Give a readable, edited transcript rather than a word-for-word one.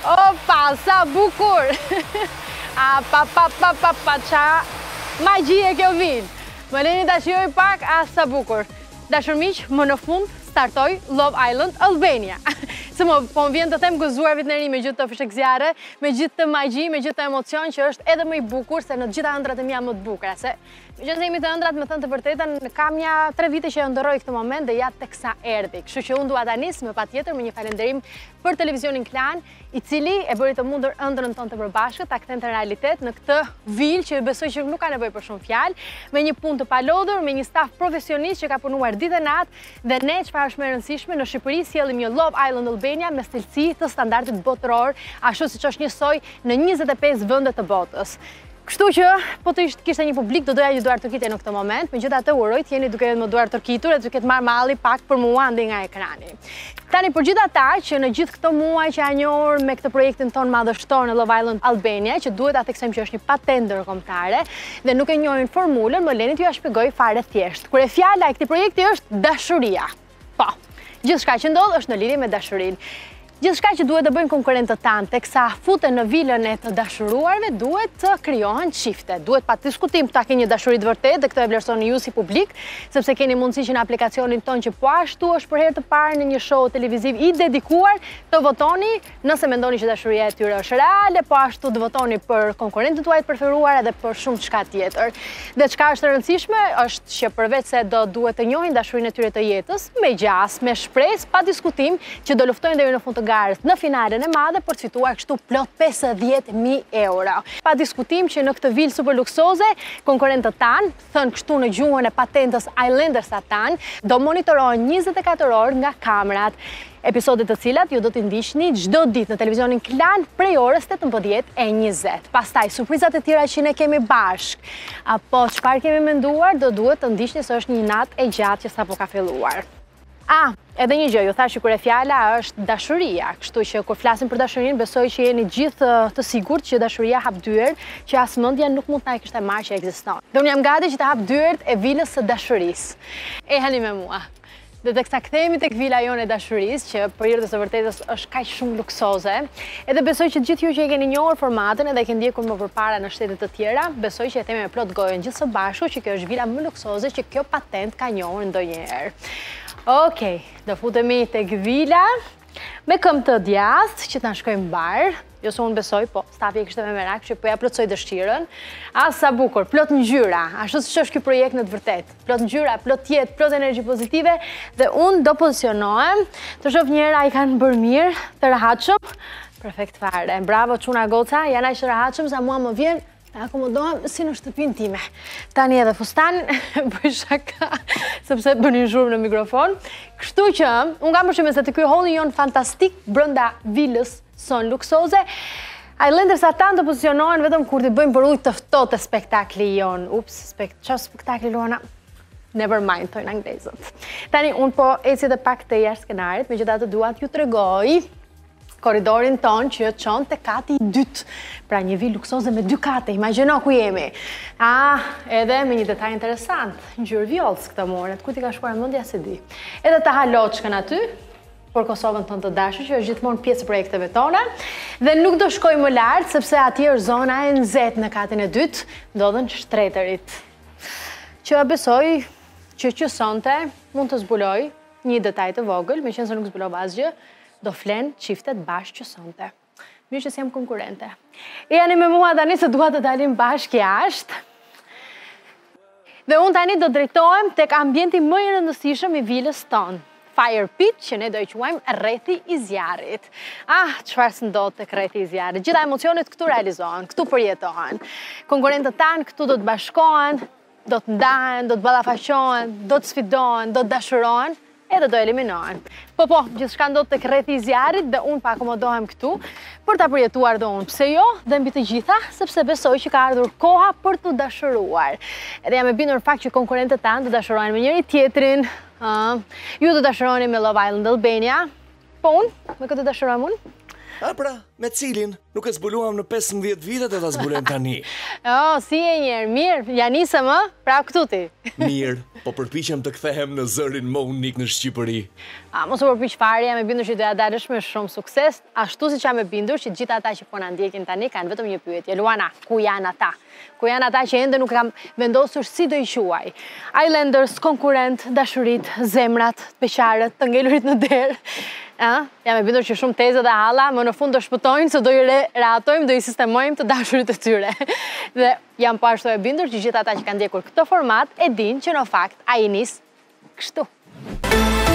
Opa, sa bukur! Qa magji e kjo vin. Më leni ta shijoj pak, sa bukur. Dashur miq, më në fund startoj Love Island Albania. Se po më vjen të them gëzuar vitneri me gjithë të fishek zjarre, me gjithë të magji, me gjithë të emocion që është edhe më i bukur se në të gjitha ëndrat e mia më të bukura. Se që jemi të ëndrat, me thënë të vërtetën, kam ja 3 vite që e ndërroj këtë moment dhe ja teksa erdhi. Kështu që unë dua ta nis me patjetër me një falënderim për televizionin Klan, i cili e bëri të mundur ëndrrën tonë të përbashkët ta kthente në realitet në këtë vilë që besoj që nuk ka nevojë për shumë fjalë, me një punë të palodhur, me një staf profesionist që ka punuar ditë e natë dhe ne çfarë është më e rëndësishme në Shqipëri sjellim një Love Island Albania me stilësi të standardit botëror, ashtu siç është njësoj në 25 vende të botës. Kështu që, po të kishte një publik, do doja ju duar tërkitje në këtë moment, megjithatë uroj të jeni duke më duar tërkitur e duke të marrë malli pak për mua ande nga ekrani. Tani për gjithë ata që në gjithë këto muaj që janë njohur me këtë projektin ton madhështor në Love Island Albania, që duhet ta theksojmë që është një patent ndërkombëtare dhe nuk e njohin formulën, më leni t'ju ja shpjegoj fare thjesht. Kur e fjala e këtij projekti është dashuria. Po, gjithçka që ndodh është në lidhje me dashurinë. Gjithçka që duhet të bëjnë konkurrentët tanë, teksa futen në vilën e të dashuruarve, duhet të krijohen çifte. Duhet pa diskutim ta keni një dashuri të vërtetë dhe këtë e vlerësoni ju si publik, sepse keni mundësi që në aplikacionin ton që po ashtu është për herë të parë në një show televiziv i dedikuar, të votoni nëse mendoni që dashuria e tyre është reale, po ashtu të votoni për konkurrentët tuaj të preferuar edhe për shumë çka tjetër. Dhe çka është e rëndësishme është që përveç se do duhet të njohin dashurinë e tyre të jetës, me gjas, me shpresë, pa diskutim që do luftojnë deri në fund të garës në finalen e madhe për të fituar kështu plot 50.000 euro. Pa diskutim që në këtë vilë super luksoze, konkurrentët tanë, thënë kështu në gjuhën e patentës Islanders tanë, do monitorohen 24 orë nga kamerat. Episodet të cilat ju do t'i ndiqni çdo ditë në televizionin Klan prej orës 18:20. Pastaj surprizat e tjera që ne kemi bashk, apo çfarë kemi menduar, do duhet të ndiqni se është një natë e gjatë që sapo ka filluar. Edhe një gjë, ju thash që kur e fjala është dashuria, kështu që kur flasim për dashurinë, besoj që jeni gjithë të sigurt që dashuria hap dyert, që as mendja nuk mund ta e kishte marrë që ekziston. Dhe unë jam gati që të hap dyert e vilës së dashurisë. Ehani me mua. Dhe teksa kthehemi tek vila jonë e dashurisë, që për hir të së vërtetës është kaq shumë luksoze, edhe besoj që gjithë ju që e keni njohur formatin edhe e keni ndjekur më përpara në shtete të tjera, besoj që e themi me plot gojën gjithë së bashku që kjo është vila më luksoze që kjo patent ka njohur ndonjëherë. Okej, do futemi tek vila me këmbë të djathtë që ta shkojmë bar. Jo se unë besoj, po stafi e kishte me merak që po ja plotësoj dëshirën. Sa bukur, plot ngjyra, ashtu siç është ky projekt në të vërtetë. Plot ngjyra, plot jetë, plot energji pozitive dhe unë do pozicionohem. Të shoh njëra i kanë bërë mirë, të rehatshëm. Perfekt fare. Bravo çuna goca, janë aq të rehatshëm sa mua më vjen të akomodohem si në shtëpinë time. Tani edhe fustan, bëj shaka, sepse bëni zhurmë në mikrofon. Kështu që, unë kam përshime se të ky holli jonë fantastik brenda vilës son luksoze, Islanders tanë të pozicionohen vetëm kur t'i bëjmë për ujë të ftohtë spektakli jonë. Ups, çfarë spektakli Luana? Never mind, thojnë anglezët. Tani, unë po eci edhe pak të jashtë skenarit, megjithatë dua t'ju tregoj korridorin ton që çon te kati i dytë. Pra një vilë luksoze me 2 kate, imagjino ku jemi. Edhe me një detaj interesant, ngjyrë vjollc këtë moret, ku ti ka shkuar mendja se di. Edhe ta haloçkën aty, për Kosovën tonë të dashur, që është gjithmonë pjesë e projekteve tona, dhe nuk do shkoj më lart, sepse aty është zona e nxehtë në katin e dytë, ndodhen shtretërit. Që besoj që sonte mund të zbuloj një detaj të vogël, meqense nuk zbulova asgjë, do flen çiftet bashkë që sonte. Mirë që s'jam konkurrente. Jani me mua tani se dua të dalim bashkë jashtë. Dhe unë tani do drejtohem tek ambienti më i rëndësishëm i vilës tonë. Fire pit, që ne do i quajmë rrethi i zjarrit. Çfarë s'ndodh tek rrethi i zjarrit? Gjitha emocionet këtu realizohen, këtu përjetohen. Konkurrentët tanë këtu do të bashkohen, do të ndahen, do të ballafaqohen, do të sfidohen, do të dashurohen, edhe do eliminohen. Po, gjithçka ndodh tek rrethi i zjarrit dhe unë pa akomodohem këtu për ta përjetuar dhe unë. Pse jo? Dhe mbi të gjitha, sepse besoj që ka ardhur koha për të dashuruar. Edhe jam e bindur në fakt që konkurrentët tanë të dashurohen me njëri tjetrin. Ju të dashuroheni me Love Island Albania. Po unë, me këtë dashurohem unë. Pra, me cilin? Nuk e zbuluam në 15 vitet e ta zbulojmë tani. Si e njerë, mirë, ja nisëm, pra këtu ti. Mirë, po përpiqem të kthehem në zërin më unik në Shqipëri. Mos u përpiq fare, jam e bindur që do ja dalësh me shumë sukses, ashtu siç jam e bindur që gjithë ata që po na ndjekin tani kanë vetëm një pyetje. Luana, ku janë ata? Ku janë ata që ende nuk kam vendosur si do i quaj? Islanders, konkurrent, dashurit, zemrat, beqarët, të ngelurit në derë. Jam e bindur që shumë tezë dhe halla më në fund do shpëtojnë se do i rehatojmë, do i sistemojmë të dashurit e tyre. Dhe jam po ashtu e bindur që gjithë ata që kanë ndjekur këtë format e dinë që në fakt ai nis kështu.